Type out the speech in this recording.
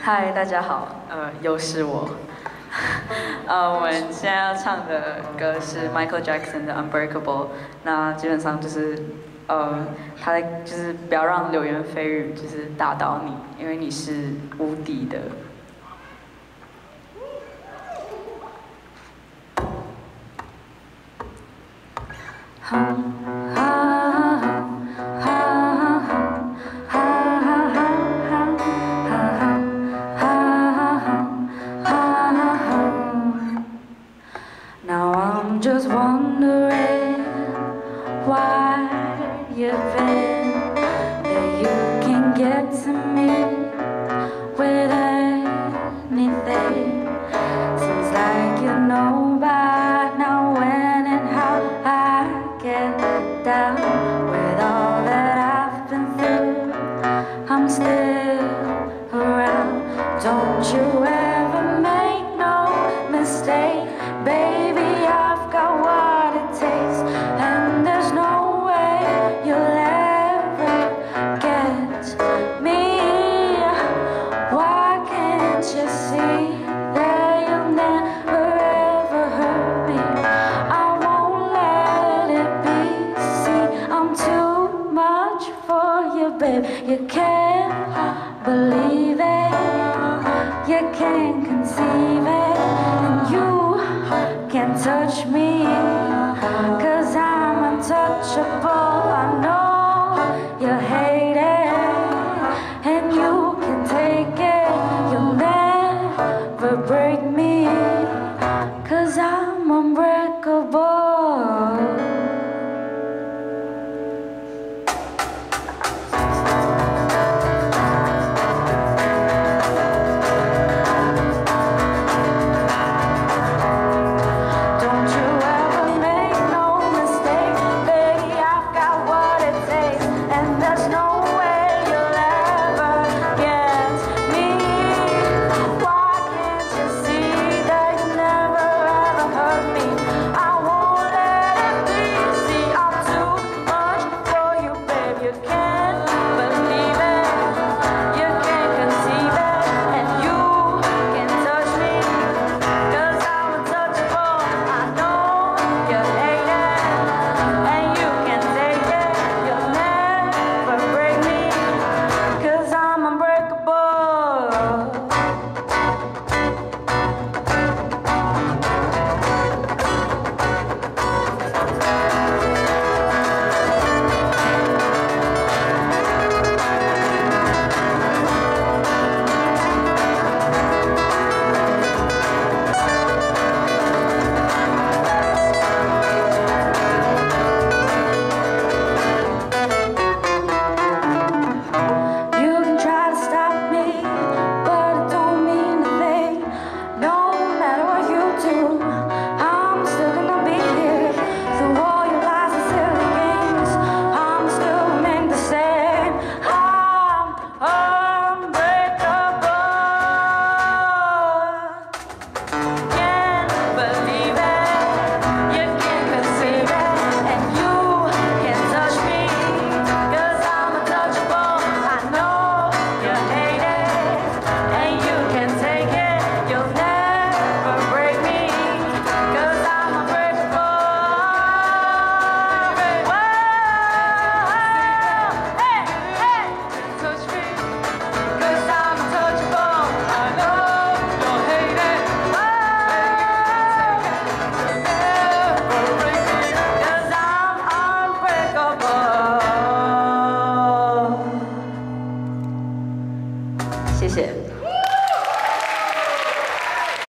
嗨，大家好，又是我。我们现在要唱的歌是 Michael Jackson 的《Unbreakable》，那基本上就是，他就是不要让流言蜚语就是打倒你，因为你是无敌的。Now I'm just wondering why you've been that you can get to me with anything. Seems like you know by now when and how I get down with all that I've been through. I'm still around. Don't you ever make no mistake. Baby, I've got what it takes, and there's no way you'll ever get me. Why can't you see that you'll never ever hurt me? I won't let it be. See, I'm too much for you, babe. You can't believe it, you can't conceive it, and you can't touch me, 'cause I'm untouchable. I know you hate it, and you can take it. You'll never break me, 'cause I'm unbreakable.